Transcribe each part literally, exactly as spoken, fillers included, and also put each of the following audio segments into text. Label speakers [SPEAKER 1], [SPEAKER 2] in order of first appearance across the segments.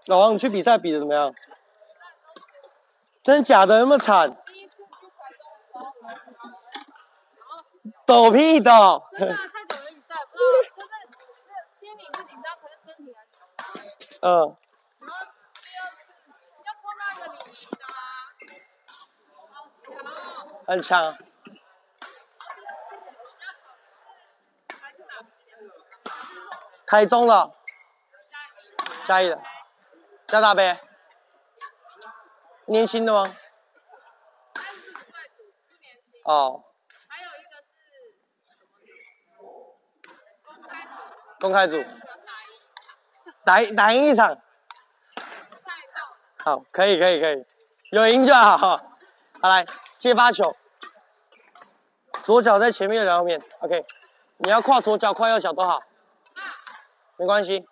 [SPEAKER 1] 老王，你去比赛比的怎么样？真假的？有没有惨？抖屁抖！
[SPEAKER 2] 真的、啊、太久没比赛，不知道，就是心里不紧张，可是身体很紧张。
[SPEAKER 1] 嗯。
[SPEAKER 2] 然后第二次又碰到一个李宁的啊，好强哦！
[SPEAKER 1] 很强。台中的。嘉义的。嘉大杯。年轻的吗？
[SPEAKER 2] 三十五岁组，不年轻。
[SPEAKER 1] 哦。
[SPEAKER 2] 还有一个是公开组。
[SPEAKER 1] 公开组。打打赢一场。好，可以可以可以，有赢就好。好，来接发球，左脚在前面的后面 ，OK。你要跨左脚、跨右脚都好，没关系。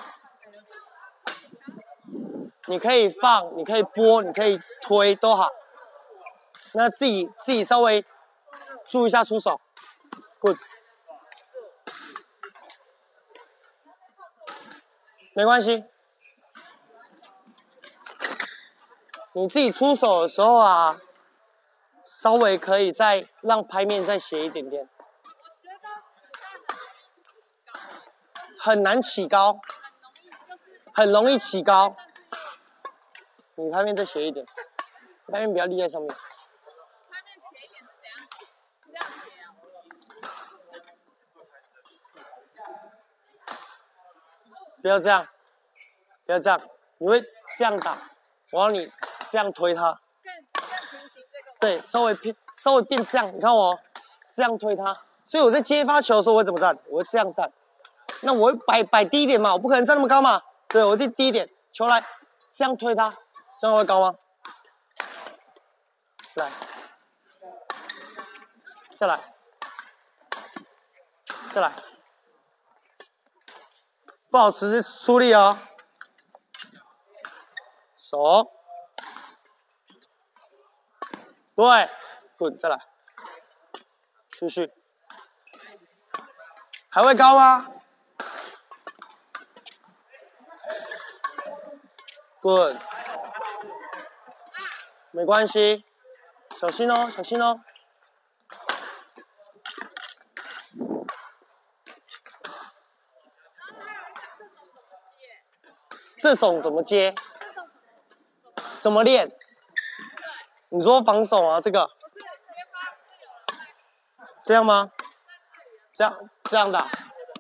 [SPEAKER 1] 你可以放，你可以拨，你可以推都好。那自己自己稍微注意一下出手 ，Good。没关系。你自己出手的时候啊，稍微可以再让拍面再斜一点点。很难起高，很容易起高。你拍面再斜一点，拍面不要立在上面。
[SPEAKER 2] 拍面斜一点是怎样斜？这样斜啊？
[SPEAKER 1] 不要这样，不要这样，你会这样打，我让你这样推它。对，稍微偏，稍微变这样，你看我这样推它。所以我在接发球的时候，我会怎么站？我会这样站。那我会摆摆低一点嘛，我不可能站那么高嘛。对，我低低一点，球来，这样推它，这样会高吗？来，再来，再来，不好持出力哦。手，对，滚，再来，继续，还会高吗？滚，没关系，小心哦，小心哦。这种怎么接？怎么练？你说防守啊，这个？这样吗？这样这样打？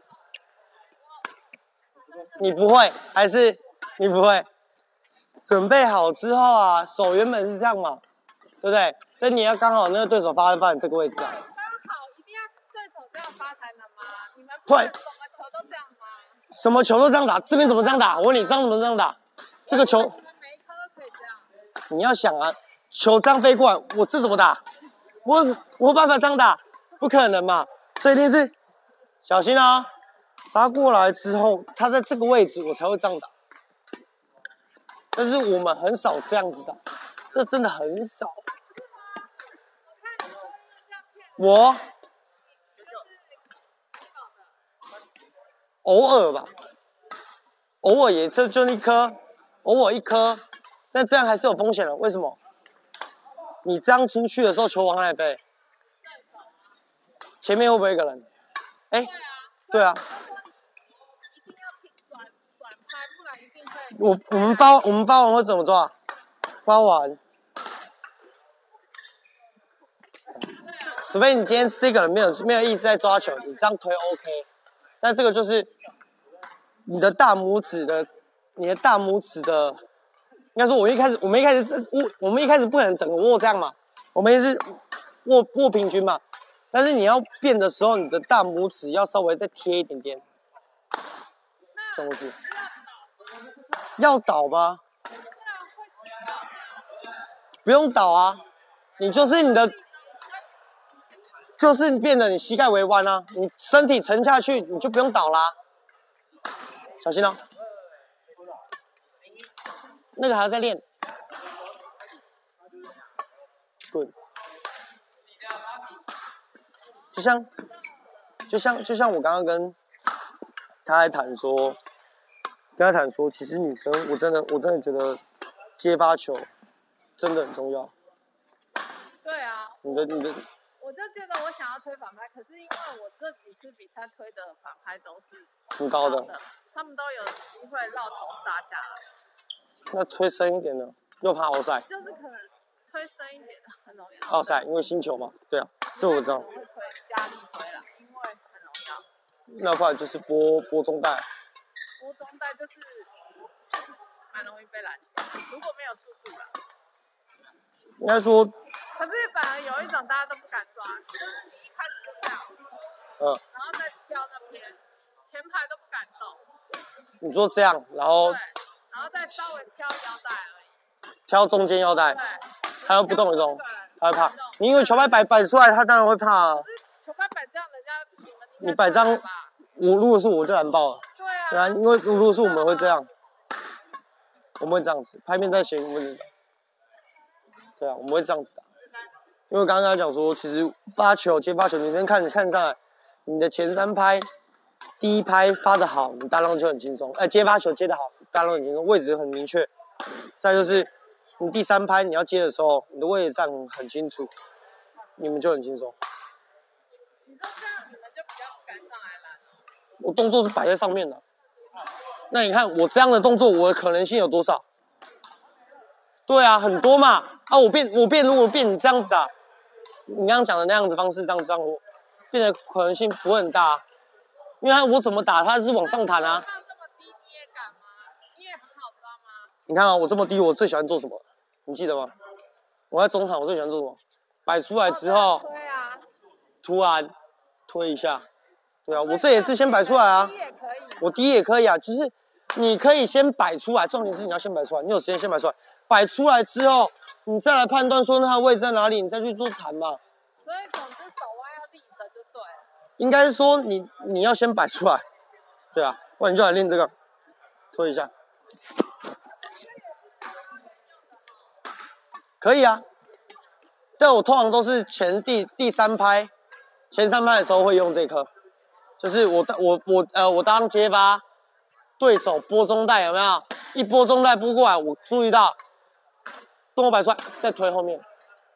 [SPEAKER 1] 你不会，还是你不会？准备好之后啊，手原本是这样嘛，对不对？所以你要刚好那个对手发发你这个位置啊。
[SPEAKER 2] 刚好一定要对手这样发才能吗？你们
[SPEAKER 1] 会
[SPEAKER 2] 什么球都这样吗？
[SPEAKER 1] 什么球都这样打？这边怎么这样打？我问你，这样怎么这样打？这个球，
[SPEAKER 2] 每一颗都可以这样。
[SPEAKER 1] 你要想啊，球这样飞过来，我这怎么打？我我有办法这样打？不可能嘛！所以一定是小心啊！发过来之后，他在这个位置，我才会这样打。但是我们很少这样子打，这真的很少。我偶尔吧，偶尔也就就一颗，偶尔一颗，但这样还是有风险的。为什么？你这样出去的时候，球往哪里飞？前面会不会有一个人？哎、欸，对啊。我我们发我们发完会怎么做？发完，除非你今天这个人没有没有意识在抓球，你这样推 OK。但这个就是你的大拇指的，你的大拇指的，应该说我一开始我们一开始握我们一开始不可能整个握这样嘛，我们也是握握平均嘛。但是你要变的时候，你的大拇指要稍微再贴一点点，转过去。要倒吗？不用倒啊，你就是你的，就是变得你膝盖微弯啊，你身体沉下去，你就不用倒啦。小心哦，那个还要再练。Good。就像，就像，就像我刚刚跟他在谈说， 跟他谈说，其实女生我真的我真的觉得接发球真的很重要。
[SPEAKER 2] 对啊。
[SPEAKER 1] 你的你的。
[SPEAKER 2] 我就觉得我想要推反拍，可是因为我这几次比赛推的反拍都是
[SPEAKER 1] 很高的，
[SPEAKER 2] 他们都有机会绕头杀下来。
[SPEAKER 1] 那推深一点的，又怕奥赛。
[SPEAKER 2] 就是可能推深一点的很容易。
[SPEAKER 1] 奥赛，因为星球嘛，对啊，这我知道。
[SPEAKER 2] 会推加力推啦，因为很容易。
[SPEAKER 1] 那不然就是拨拨中带。
[SPEAKER 2] 拨中带就是蛮容易被拦截，如果没有速度啦。
[SPEAKER 1] 应该说。
[SPEAKER 2] 可是反而有一种大家都不敢抓，就是你一开始就这样，
[SPEAKER 1] 嗯，
[SPEAKER 2] 然后再挑那边，前排都不敢动。
[SPEAKER 1] 你说这样，然后
[SPEAKER 2] 对，然后再稍微挑腰带而已。
[SPEAKER 1] 挑中间腰带，
[SPEAKER 2] 对，
[SPEAKER 1] 他又不动一动，他会怕。你因为球拍摆摆出来，他当然会怕啊。
[SPEAKER 2] 球拍摆这样，人家你们
[SPEAKER 1] 你摆张，我如果是我就拦爆了。
[SPEAKER 2] 对啊。
[SPEAKER 1] 对啊，因为如果是我们会这样，我们会这样子，拍面在斜，我们对啊，我们会这样子打。因为刚刚讲说，其实发球接发球，女生看看上来，你的前三拍，第一拍发的好，你单浪就很轻松；哎，接发球接的好，单浪很轻松，位置很明确。再就是你第三拍你要接的时候，你的位置站很清楚，你们就很轻松。
[SPEAKER 2] 你说这样你们就比较不敢上来拦。
[SPEAKER 1] 我动作是摆在上面的，那你看我这样的动作，我的可能性有多少？对啊，很多嘛。啊，我变我变，如果变你这样子打。你刚刚讲的那样子方式，这样这样变得可能性不会很大、啊，因为我怎么打它是往上弹啊。
[SPEAKER 2] 放这么低你也敢吗？你也很好抓吗？
[SPEAKER 1] 你看啊，我这么低，我最喜欢做什么？你记得吗？我在中场，我最喜欢做什么？摆出来之后，
[SPEAKER 2] 推啊，
[SPEAKER 1] 突然推一下，对啊，我这也是先摆出来啊。
[SPEAKER 2] 低也可以。
[SPEAKER 1] 我低也可以啊，就是你可以先摆出来，重点是你要先摆出来，你有时间先摆出来，摆出来之后。你再来判断说它的位置在哪里，你再去做弹嘛。
[SPEAKER 2] 所以总之手腕要立着就对了。
[SPEAKER 1] 应该是说你你要先摆出来，对啊，不然你就来练这个，推一下。可以啊，但我通常都是前第第三拍，前三拍的时候会用这颗，就是我我我呃我当接发，对手拨中带有没有？一拨中带拨过来，我注意到。动作摆出来，再推后面，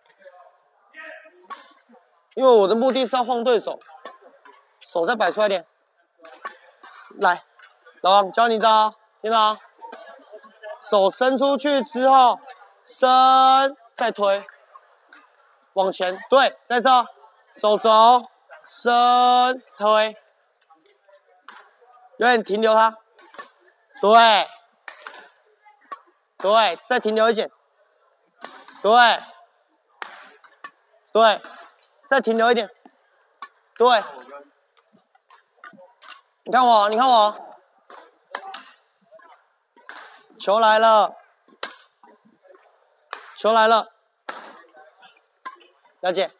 [SPEAKER 1] 因为我的目的是要晃对手，手再摆出来一点。来，老王教你一招，听到？手伸出去之后，伸，再推，往前，对，再收，手肘，伸，推，有点停留它，对，对，再停留一点。对，对，再停留一点。对，你看我，你看我，球来了，球来了，了解，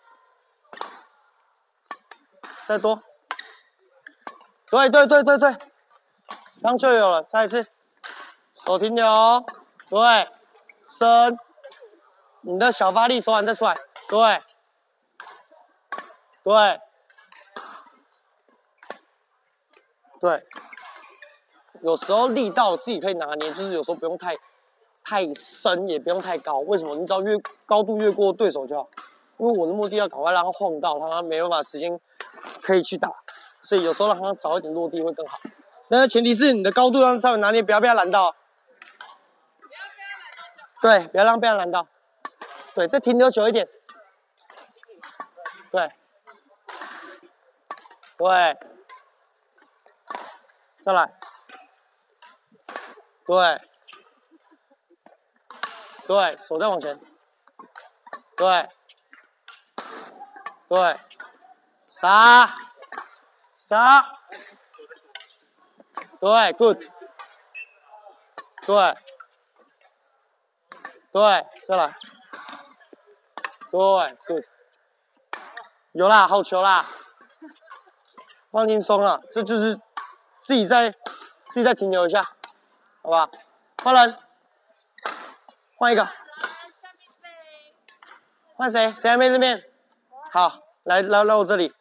[SPEAKER 1] 再多。对对对对对，这样就有了。再一次，手停留，对，伸。你的小发力手腕再出来，对，对，对，有时候力道自己可以拿捏，就是有时候不用太太深，也不用太高。为什么？你只要越高度越过对手就好。因为我的目的要赶快让他晃到，让他没办法时间可以去打，所以有时候让他早一点落地会更好。但是前提是你的高度要稍微拿捏，不要被他拦到。对，不要让被他拦到。对，再停留久一点。对，对，再来。对，对，手再往前。对，对，杀，杀。对 ，good。对，对，再来。对 ，good。有啦，好球啦，放轻松啊，这就是自己再自己再停留一下，好吧？换人，换一个，换谁？谁还没这边？好，来来来我这里。